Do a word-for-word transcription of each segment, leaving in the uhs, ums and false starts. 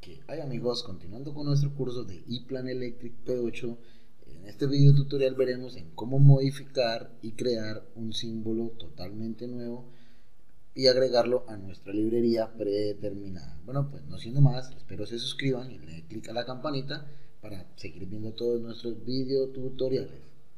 Que hay amigos, continuando con nuestro curso de ePlan Electric P ocho, en este video tutorial veremos en cómo modificar y crear un símbolo totalmente nuevo y agregarlo a nuestra librería predeterminada. Bueno, pues no siendo más, espero se suscriban y le den clic a la campanita para seguir viendo todos nuestros video tutoriales.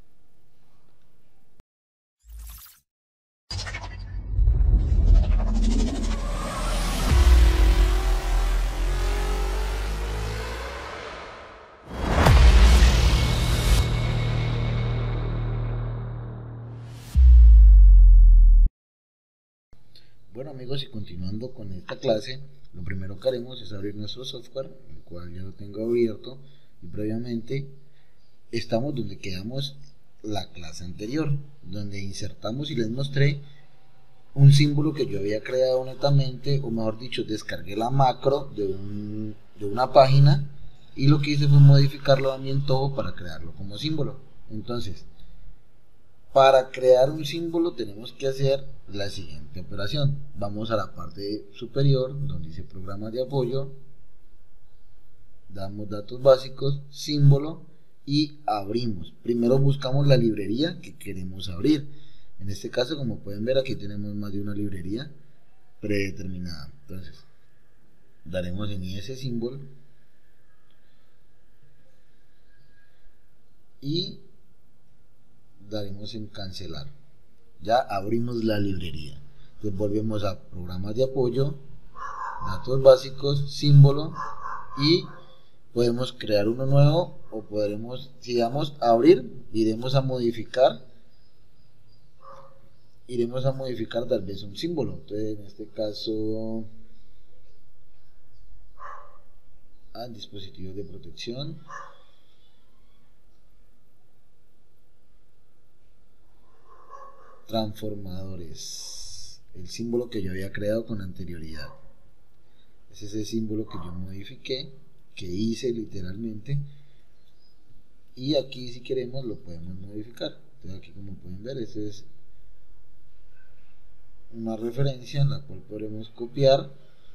Bueno amigos, y continuando con esta clase, lo primero que haremos es abrir nuestro software, el cual ya lo tengo abierto, y previamente estamos donde quedamos la clase anterior, donde insertamos y les mostré un símbolo que yo había creado netamente, o mejor dicho, descargué la macro de, un, de una página y lo que hice fue modificarlo a mi antojo para crearlo como símbolo. Entonces, para crear un símbolo tenemos que hacer la siguiente operación. Vamos a la parte superior donde dice programas de apoyo, damos datos básicos, símbolo y abrimos. Primero buscamos la librería que queremos abrir. En este caso, como pueden ver, aquí tenemos más de una librería predeterminada. Entonces, daremos en ese símbolo y daremos en cancelar. Ya abrimos la librería. Entonces volvemos a programas de apoyo, datos básicos, símbolo, y podemos crear uno nuevo, o podremos, si damos a abrir, iremos a modificar iremos a modificar tal vez un símbolo. Entonces en este caso, a dispositivos de protección, transformadores, el símbolo que yo había creado con anterioridad. Ese es el símbolo que yo modifiqué, que hice literalmente, y aquí si queremos lo podemos modificar. Entonces aquí, como pueden ver, ese es una referencia en la cual podremos copiar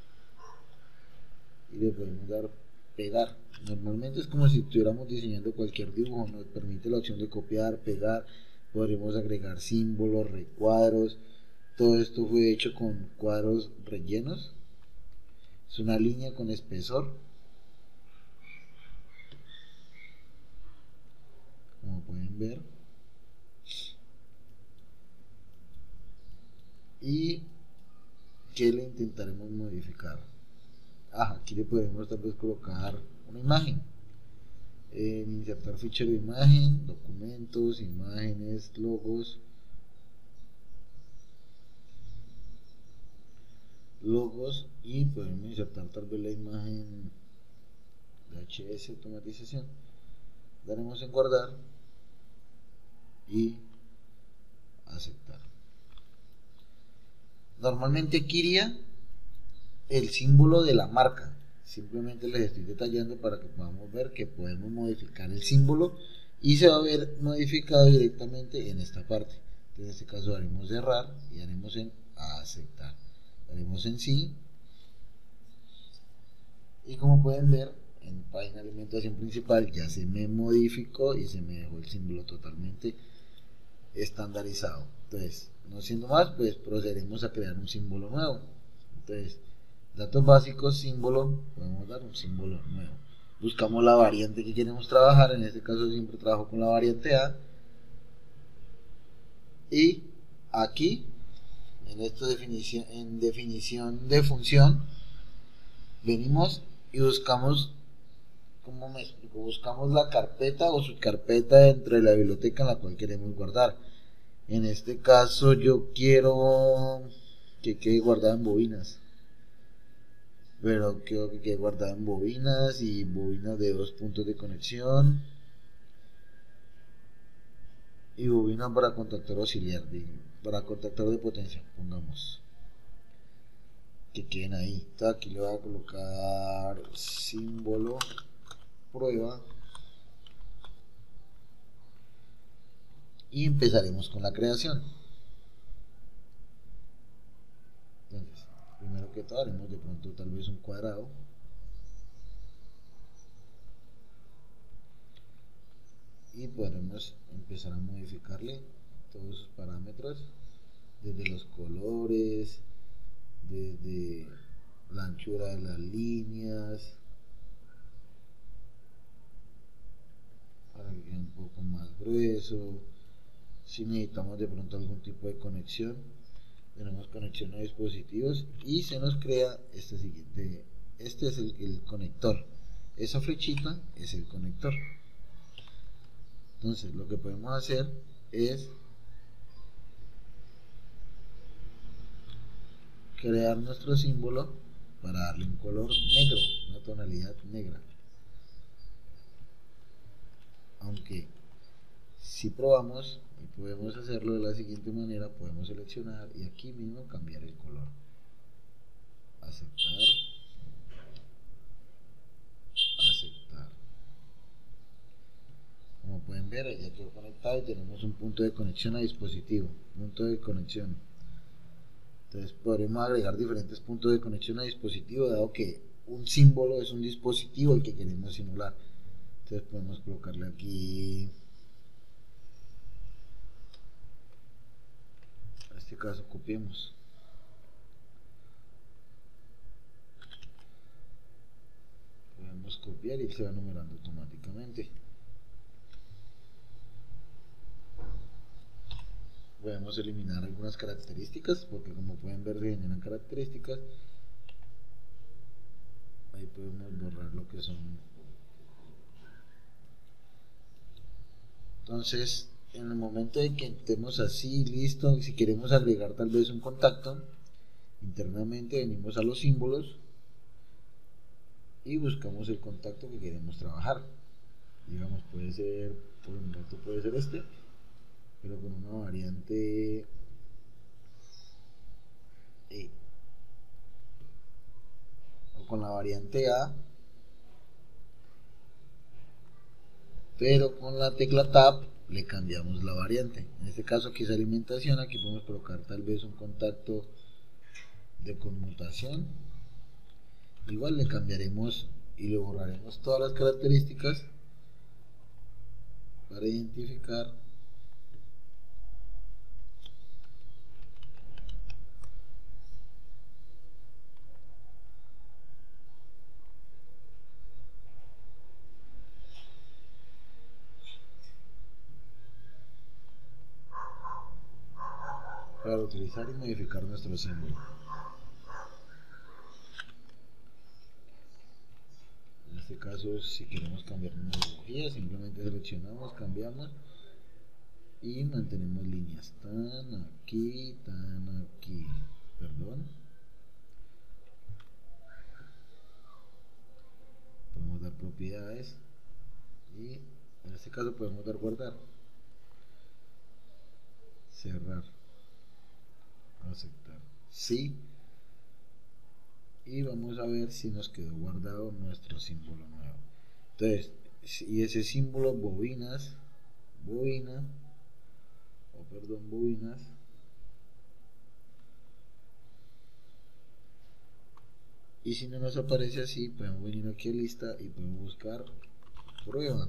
y le podemos dar pegar. Normalmente es como si estuviéramos diseñando cualquier dibujo, nos permite la opción de copiar, pegar, podremos agregar símbolos, recuadros. Todo esto fue hecho con cuadros rellenos. Es una línea con espesor, como pueden ver, y que le intentaremos modificar. Ah, aquí le podemos tal vez colocar una imagen, eh, insertar fichero de imagen, documentos, imágenes, logos, logos y podemos insertar tal vez la imagen de H S automatización. Daremos en guardar y aceptar. Normalmente aquí iría el símbolo de la marca. Simplemente les estoy detallando para que podamos ver que podemos modificar el símbolo y se va a ver modificado directamente en esta parte. En este caso haremos cerrar y haremos en aceptar. Haremos en sí, y como pueden ver en página de alimentación principal ya se me modificó y se me dejó el símbolo totalmente estandarizado. Entonces, no siendo más, pues procederemos a crear un símbolo nuevo. Entonces, datos básicos, símbolo, podemos dar un símbolo nuevo. Buscamos la variante que queremos trabajar, en este caso siempre trabajo con la variante A. Y aquí, en esta definición, en definición de función, venimos y buscamos, ¿cómo me explico? Buscamos la carpeta o subcarpeta dentro de la biblioteca en la cual queremos guardar. En este caso yo quiero que quede guardada en bobinas, pero quiero que quede guardada en bobinas y bobinas de dos puntos de conexión y bobina para contactor auxiliar, de, para contactor de potencia, pongamos que queden ahí. Entonces aquí le voy a colocar símbolo prueba y empezaremos con la creación. Entonces, primero que todo haremos de pronto tal vez un cuadrado y podremos empezar a modificarle todos sus parámetros, desde los colores, desde la anchura de las líneas, para que quede un poco más grueso. Si necesitamos de pronto algún tipo de conexión, tenemos conexión a dispositivos y se nos crea este siguiente, este es el, el conector, esa flechita es el conector. Entonces lo que podemos hacer es crear nuestro símbolo para darle un color negro, una tonalidad negra. Aunque si probamos y podemos hacerlo de la siguiente manera, podemos seleccionar y aquí mismo cambiar el color, aceptar, aceptar. Como pueden ver, ya quedó conectado y tenemos un punto de conexión a dispositivo, punto de conexión. Entonces podremos agregar diferentes puntos de conexión a dispositivo, dado que un símbolo es un dispositivo el que queremos simular. Entonces podemos colocarle aquí, en este caso copiemos, podemos copiar y se va numerando automáticamente. Podemos eliminar algunas características, porque como pueden ver se generan características. Ahí podemos borrar lo que son. Entonces en el momento de que estemos así, listo, si queremos agregar tal vez un contacto, internamente venimos a los símbolos y buscamos el contacto que queremos trabajar. Digamos, puede ser, por un momento puede ser este, pero con una variante E, o con la variante A, pero con la tecla Tab le cambiamos la variante. En este caso aquí es alimentación, aquí podemos colocar tal vez un contacto de conmutación. Igual le cambiaremos y le borraremos todas las características para identificar para utilizar y modificar nuestro símbolo. En este caso, si queremos cambiar una ideología, simplemente seleccionamos, cambiamos y mantenemos líneas tan aquí, tan aquí, perdón. Podemos dar propiedades y en este caso podemos dar guardar, cerrar, aceptar, sí, y vamos a ver si nos quedó guardado nuestro símbolo nuevo. Entonces, y ese símbolo bobinas, bobina, o perdón, bobinas, y si no nos aparece así, podemos venir aquí a lista y podemos buscar prueba.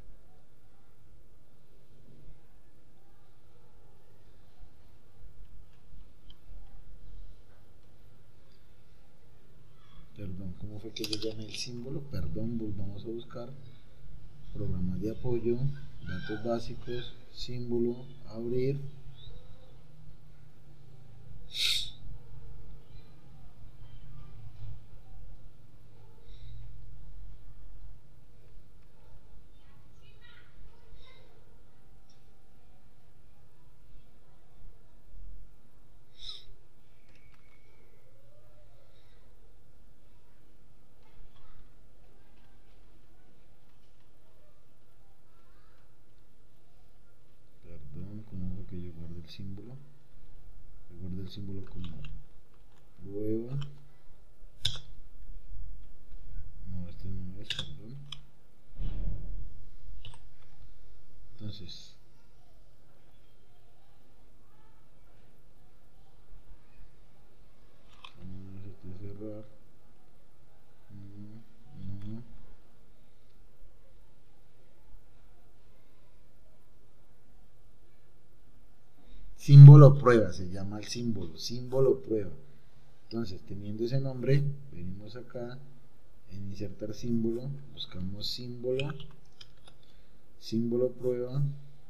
Perdón, ¿cómo fue que yo llamé el símbolo? Perdón, volvamos a buscar programas de apoyo, datos básicos, símbolo, abrir. Perdón, ¿cómo fue que yo guardé el símbolo? Yo guardé el símbolo como prueba. No, este no es, perdón. Entonces, vamos a este cerrar. No, no. símbolo prueba, se llama el símbolo, símbolo prueba. Entonces, teniendo ese nombre, venimos acá en insertar símbolo, buscamos símbolo, símbolo prueba,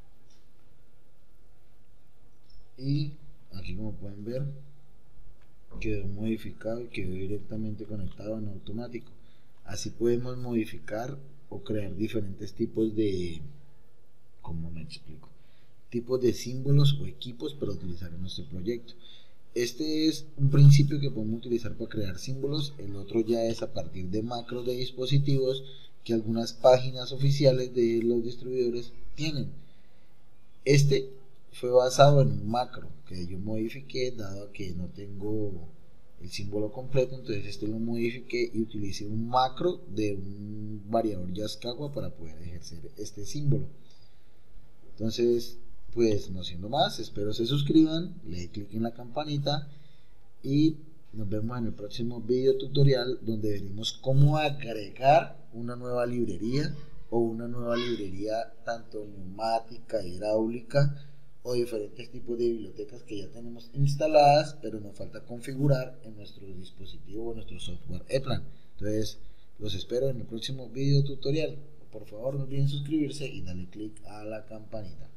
y aquí, como pueden ver, quedó modificado y quedó directamente conectado en automático. Así podemos modificar o crear diferentes tipos de, ¿cómo me explico? Tipos de símbolos o equipos para utilizar en nuestro proyecto. Este es un principio que podemos utilizar para crear símbolos. El otro ya es a partir de macros de dispositivos que algunas páginas oficiales de los distribuidores tienen. Este fue basado en un macro que yo modifiqué, dado que no tengo el símbolo completo. Entonces este lo modifiqué y utilicé un macro de un variador Yaskawa para poder ejercer este símbolo. Entonces, pues no siendo más, espero se suscriban, le den clic en la campanita y nos vemos en el próximo video tutorial, donde veremos cómo agregar una nueva librería o una nueva librería tanto neumática, hidráulica o diferentes tipos de bibliotecas que ya tenemos instaladas, pero nos falta configurar en nuestro dispositivo o en nuestro software ePlan. Entonces los espero en el próximo video tutorial. Por favor, no olviden suscribirse y darle clic a la campanita.